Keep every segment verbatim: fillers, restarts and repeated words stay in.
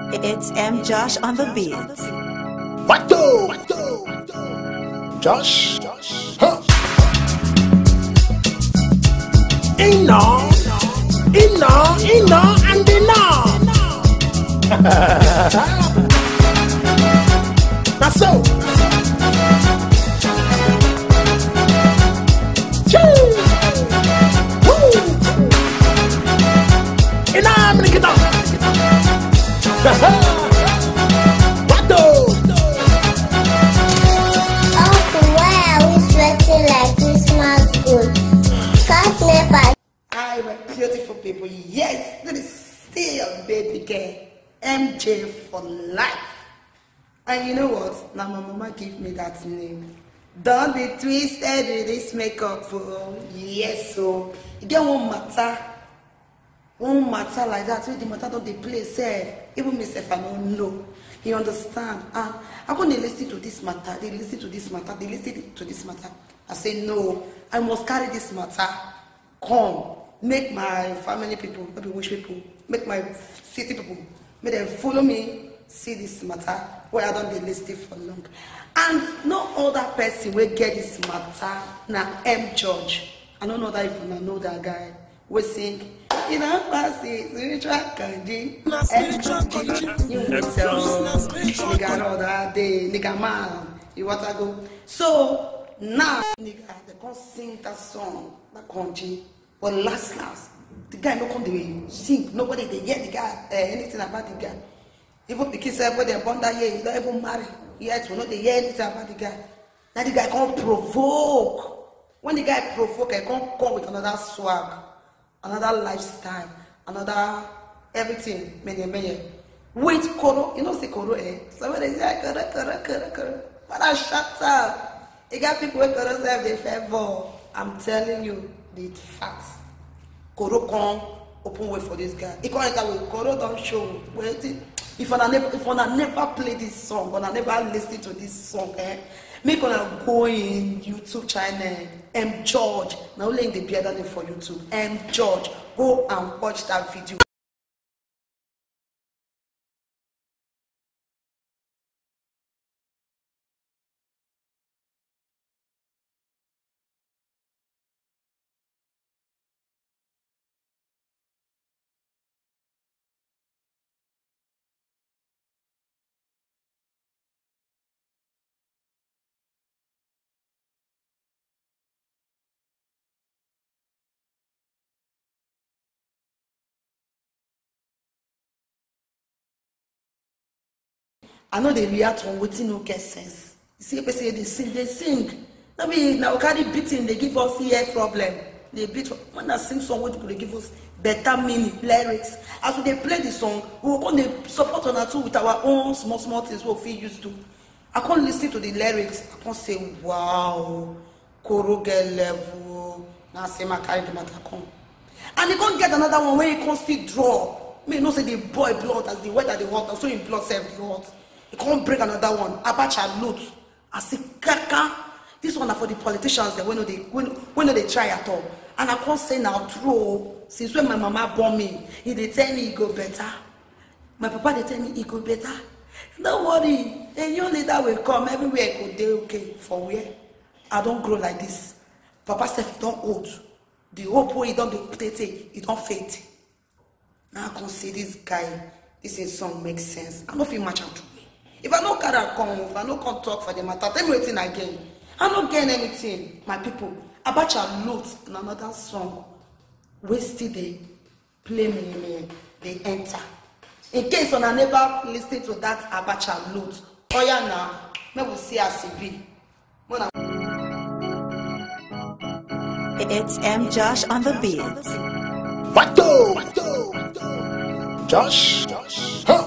It's M. Josh on the beat. What do? Josh? Huh? Ino, Ino, Ino, and Ino. That's so. Ino, I'm gonna get up. What do? Oh, why are we sweating like Christmas good? Can't never. Hi, my beautiful people. Yes, this is still baby girl M J for life. And you know what? Now my mama gave me that name. Don't be twisted with this makeup. Oh. Yes, so you get one matter. One matter like that, so the matter don't they play, say, even myself I don't know. You understand? Ah, I'm going to listen to this matter, they listen to this matter, they listen to this matter. I say, no, I must carry this matter. Come, make my family people, maybe wish people, make my city people, make them follow me, see this matter, where I don't they listen for long. And no other person will get this matter, now M. George. I don't know that if I know that guy. We sing, you know, passy, spiritual kanji, spiritual kanji. You will tell, nigga, all that day, nigga, man, you want to go. So now, nigga, they can't sing that song, that kanji. But last, last, the guy no come to sing. Nobody they hear the guy, uh, anything about the guy. Even the kids say when they're born that year, he don't even marry. Yet, we know they hear anything about the guy. Now the guy can't provoke. When the guy provoke, he can't come with another swag. Another lifestyle, another everything, many, many. Wait, Koro, you know, say Koro, eh? Somebody say, Koro, Koro, Koro, Koro. But I shut up. You got people who Koro serve the favor. I'm telling you, the facts. Koro come, open way for this guy. He can't enter with Koro, don't show. Wait, if I never, if I never play this song, or I never listen to this song, eh? Make gonna go in YouTube channel M. George. Now only in the better name for YouTube. M. George. Go and watch that video. I know they react on waiting no get sense. You see, people say they sing, they sing. I mean, now carry beating, they give us ear problem. They beat when I sing song, what they give us better meaning, lyrics. As we they play the song, we will come to support on that too with our own small small things what we used to. I can't listen to the lyrics. I can't say, wow, Koro get level. Now say my carry the matter come. And they can't get another one where you can't still draw. Me no say the boy blood as the weather they want, so in blood self blood. You can't bring another one. Abacha loot. I say kaka. This one are for the politicians that when they when when they try at all. And I can't say now true. Since when my mama born me, he they tell me he go better. My papa they tell me he go better. Don't worry. A young leader will come everywhere. Go day okay for where? I don't grow like this. Papa said he don't old. The hope he don't play he don't fade. Now I can see this guy. This is song makes sense. I don't feel much out to me. If I don't carry come, if I don't come talk for the matter, tell me anything again. I don't gain anything, my people. Abacha loot in another song. Wasted they play me, me, they enter. In case when I never listen to that Abacha loot, oh yeah now, maybe we'll see as it be. It's M. Josh on the beat. What do? Josh? Huh?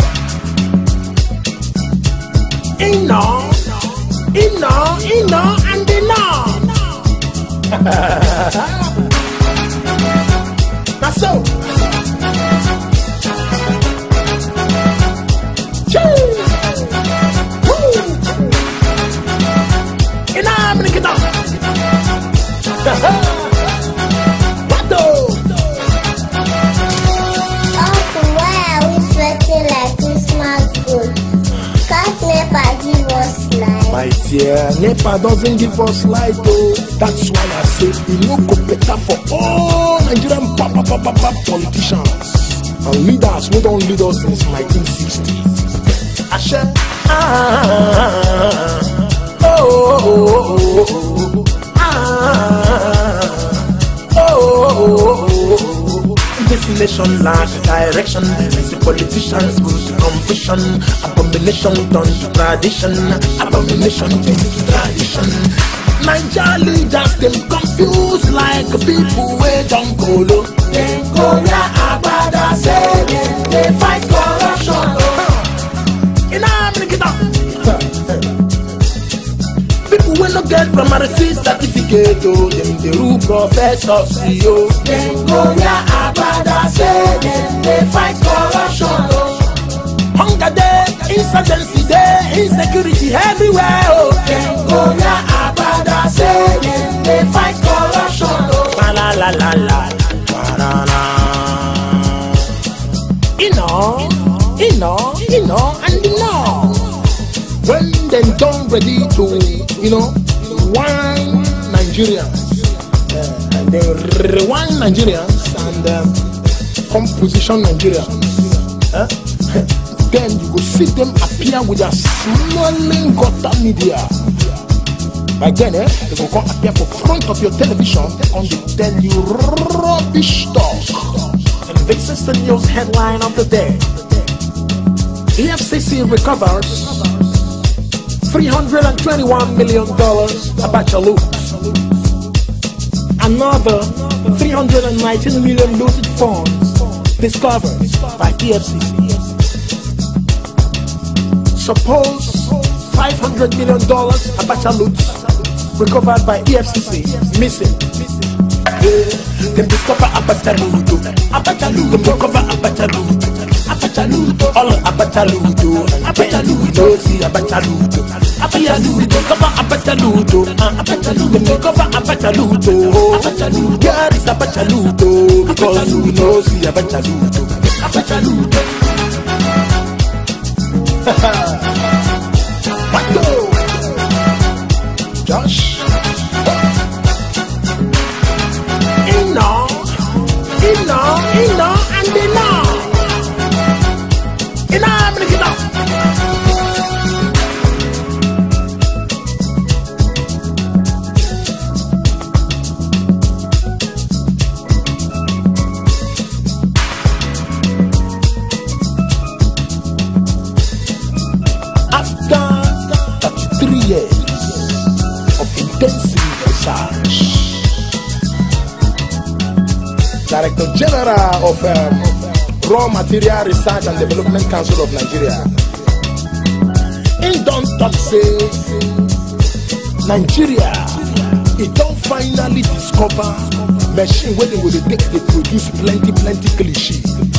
Ino, Ino, Ino, and Ino. That's so. Ino, I'm gonna get up. What do? Oh, why are we sweating like Christmas light, yeah. NEPA doesn't give us light, oh. That's why I say it no go better for all Nigerian papa papa papa politicians and leaders who don't lead us since nineteen sixty. Ashe, ah, oh, oh, oh, oh, ah, oh, oh, oh. This nation lacks direction. The politicians go to confusion. Abomination done to tradition. Abomination done to tradition. Niger leaders them confused like people who don't go low. They go ya abada say they fight corruption. In America, people will not get primary certificate. Oh, them the rule professors. Oh, they go ya abada say they fight corruption. Hunger day, insurgency day, insecurity everywhere. Oh, they go ya abada say they fight corruption. La la la la la la la. You know, you know, you know, and you know. When they don't ready to, you know, wine Nigerians, uh, and they rewind Nigerians and um, composition Nigerians, uh, then you will see them appear with a smelling gutter media. By then, eh, they will come appear for front of your television and they tell you rubbish talk. And this is the news headline of the day. E F C C recovers three hundred twenty-one million dollars Abacha loots. Another three hundred nineteen million looted funds discovered by E F C C. Suppose five hundred million dollars Abacha loots recovered by E F C C missing. Yeah, them discover Abacha loot. Abacha loot. Them recover Abacha loot. Abacha loot. All Abacha loot. Abacha loot. No see Abacha loot. Abacha loot. Discover Abacha loot. Abacha loot. Them recover Abacha loot. Abacha loot. Yeah, this Abacha loot. Because you know see Abacha loot. Abacha loot. What do? Josh. Ino, Ino, Ino, and Ino. Ino, I'm gonna get up. After thirty-three years of intensive research, Director General of um, Raw Material Research and Development Council of Nigeria, in don't talk say Nigeria, it don't finally discover machine where they will take they produce plenty plenty cliche.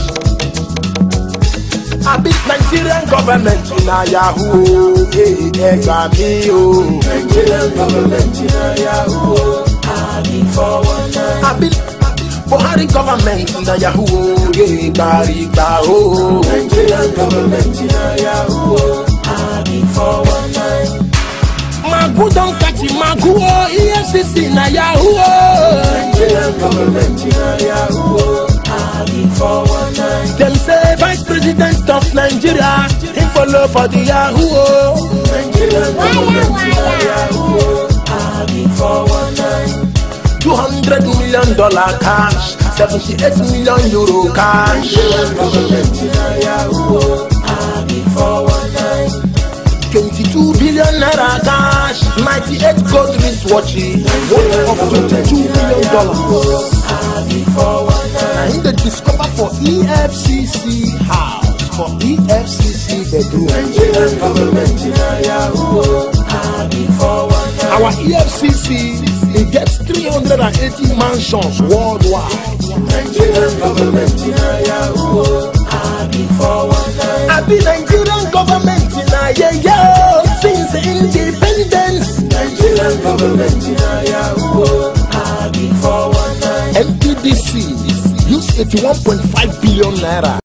I beat Nigerian government in a Yahoo, hey, hey, me, oh. Nigerian government in a Yahoo, I beat for one night. I beat Buhari government in a Yahoo, yeah, bari oh. Nigerian government in a Yahoo, I beat for one night. Magu don't catch him, Magu, oh, E F C C in a Yahoo. Nigerian government in a Yahoo, I beat for one night. Them say Vice President of Nigeria, him follow for the Yahoo. Nigerian government in a Yahoo, I beat for one night. Two hundred million dollar cash, seventy-eight million euro cash. Nigerian government in a Yahoo, I beat for one night. Twenty-two billion naira cash, ninety-eight gold wristwatches, worth of twenty-two million dollars. I beat for one night. And they discover for E F C C house, for E F C C bedroom. Nigerian government in a Yahoo, I beat for one night. Our E F C C, it gets three hundred eighty mansions worldwide. Nigerian government in a Yahoo, I beat for one night. I be Nigerian government in a yeah yeah since independence. Nigerian government in a Yahoo, I beat for one night. N P D C use eighty-one point five billion naira